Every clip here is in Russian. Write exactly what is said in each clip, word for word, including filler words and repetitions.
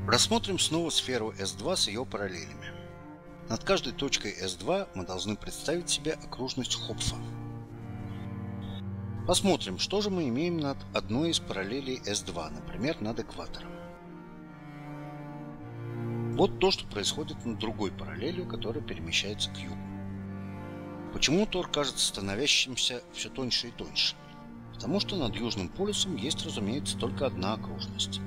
Рассмотрим снова сферу эс два с ее параллелями. Над каждой точкой эс два мы должны представить себе окружность Хопфа. Посмотрим, что же мы имеем над одной из параллелей эс два, например, над экватором. Вот то, что происходит над другой параллелью, которая перемещается к югу. Почему Тор кажется становящимся все тоньше и тоньше? Потому что над Южным полюсом есть, разумеется, только одна окружность.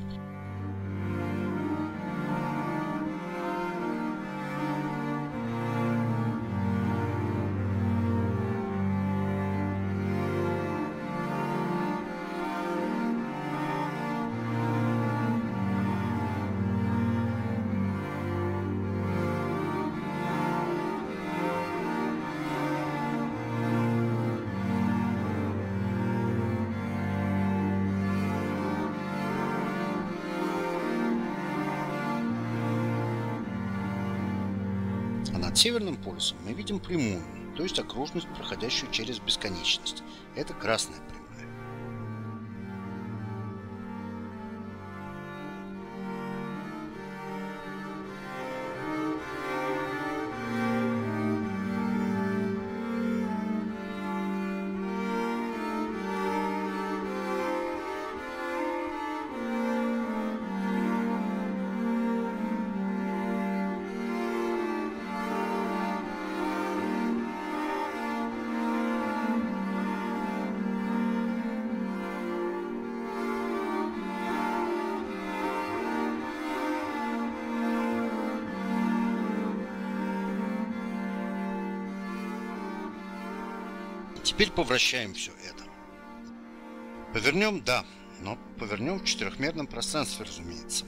А над Северным полюсом мы видим прямую, то есть окружность, проходящую через бесконечность. Это красная прямая. Теперь повращаем все это. Повернем, да, но повернем в четырехмерном пространстве, разумеется.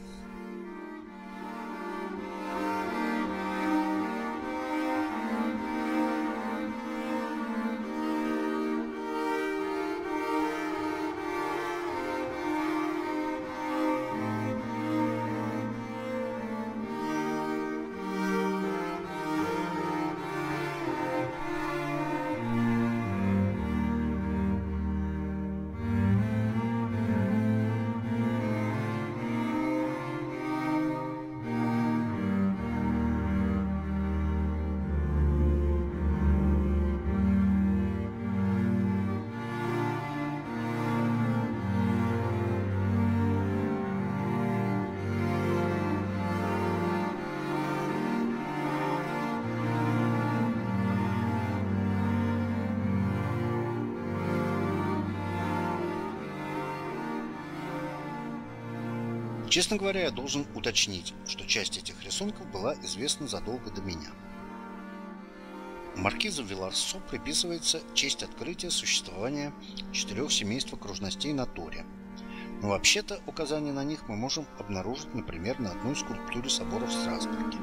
Честно говоря, я должен уточнить, что часть этих рисунков была известна задолго до меня. Маркизу Виларсо приписывается честь открытия существования четырех семейств окружностей на Торе. Но вообще-то указания на них мы можем обнаружить, например, на одной скульптуре собора в Страсбурге.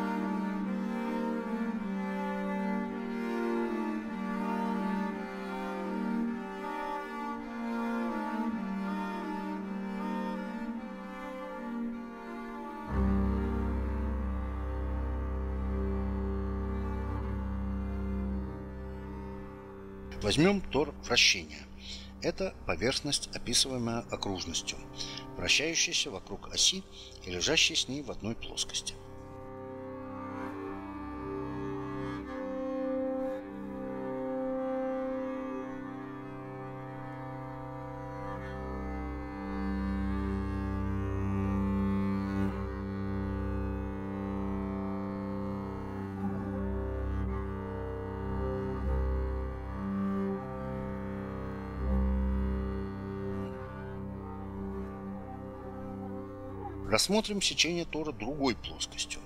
Возьмем Тор вращения. Это поверхность, описываемая окружностью, вращающаяся вокруг оси и лежащая с ней в одной плоскости. Рассмотрим сечение Тора другой плоскостью.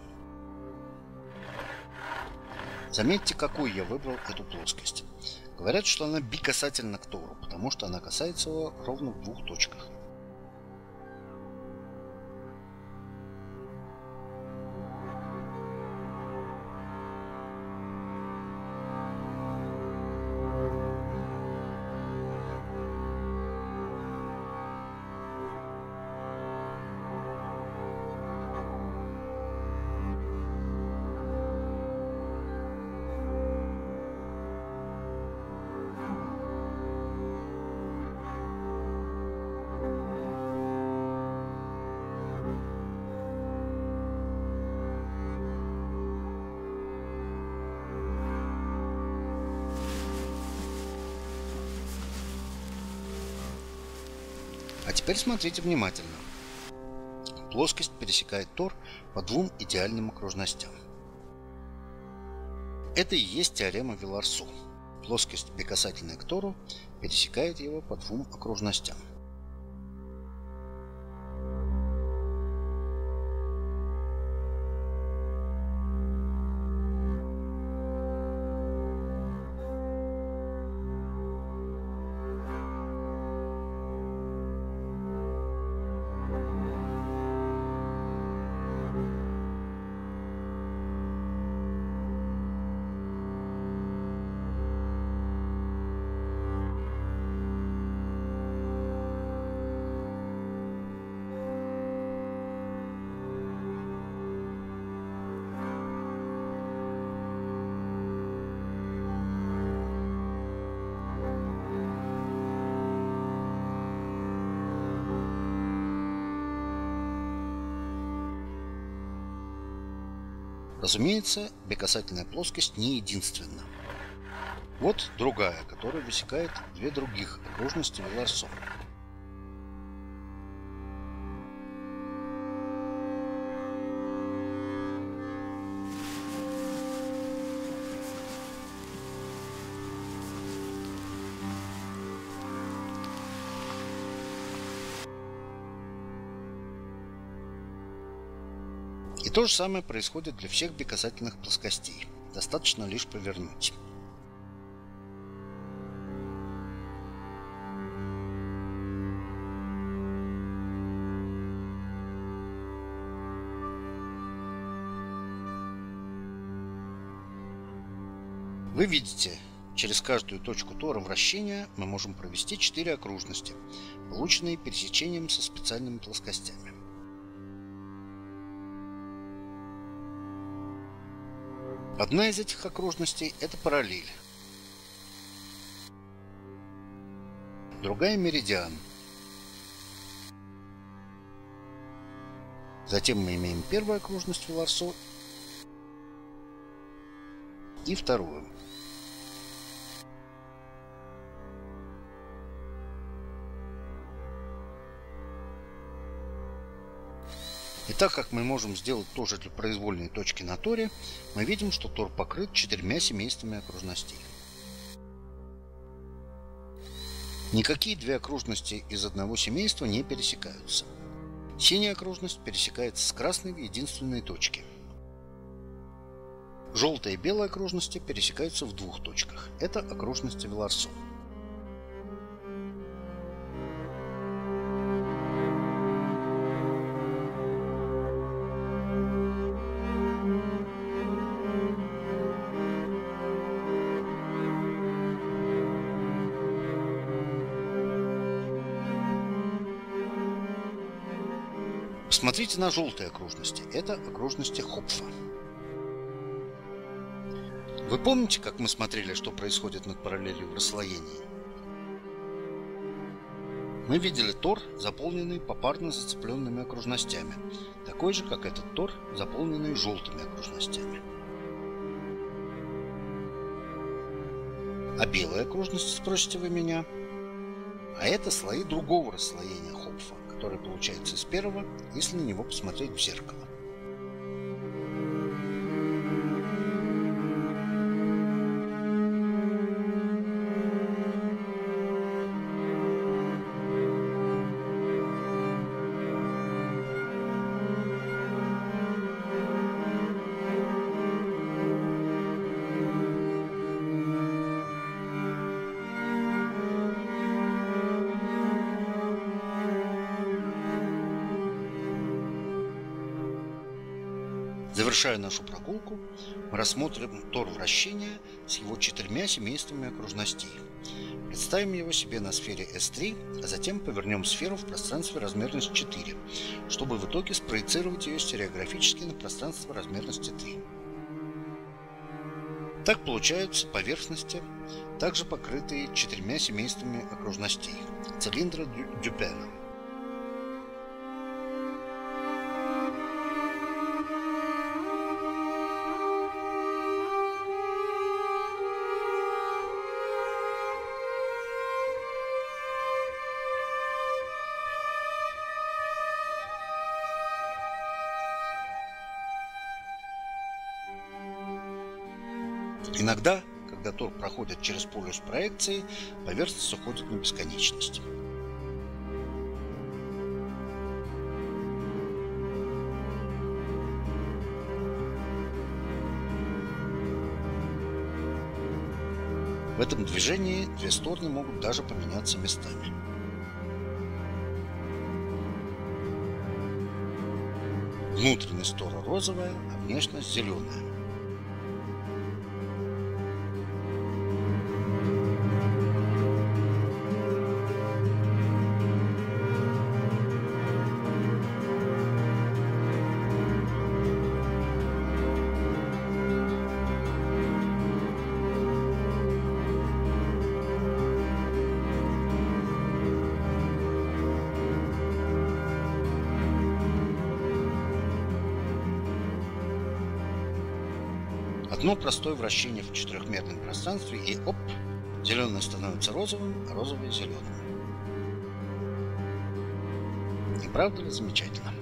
Заметьте, какой я выбрал эту плоскость. Говорят, что она бикасательна к Тору, потому что она касается его ровно в двух точках. теперь смотрите внимательно. Плоскость пересекает тор по двум идеальным окружностям. Это и есть теорема Виларсо. Плоскость, бикасательная к тору, пересекает его по двум окружностям. Разумеется, бикасательная плоскость не единственна. Вот другая, которая высекает две других окружности Виларсо. И то же самое происходит для всех бикасательных плоскостей. Достаточно лишь повернуть. Вы видите, через каждую точку тора вращения мы можем провести четыре окружности, полученные пересечением со специальными плоскостями. Одна из этих окружностей – это параллель. Другая – меридиан. Затем мы имеем первую окружность Виларсо и вторую. И так как мы можем сделать то же для произвольной точки на торе, мы видим, что тор покрыт четырьмя семействами окружностей. Никакие две окружности из одного семейства не пересекаются. Синяя окружность пересекается с красной в единственной точке. Желтая и белая окружности пересекаются в двух точках. Это окружности Виларсо. Посмотрите на желтые окружности. Это окружности Хопфа. Вы помните, как мы смотрели, что происходит над параллелью в расслоении? Мы видели тор, заполненный попарно зацепленными окружностями, такой же, как этот тор, заполненный желтыми окружностями. А белые окружности, спросите вы меня? А это слои другого расслоения Хопфа, который получается из первого, если на него посмотреть в зеркало. Завершая нашу прогулку, мы рассмотрим тор вращения с его четырьмя семействами окружностей. Представим его себе на сфере эс три, а затем повернем сферу в пространстве размерность четыре, чтобы в итоге спроецировать ее стереографически на пространство размерности три. Так получаются поверхности, также покрытые четырьмя семействами окружностей цилиндра Дюпена. Иногда, когда торг проходит через полюс проекции, поверхность уходит на бесконечность. В этом движении две стороны могут даже поменяться местами. Внутренность тора розовая, а внешность зеленая. Одно простое вращение в четырехмерном пространстве, и оп, зеленое становится розовым, а розовое зеленым. Не правда ли замечательно?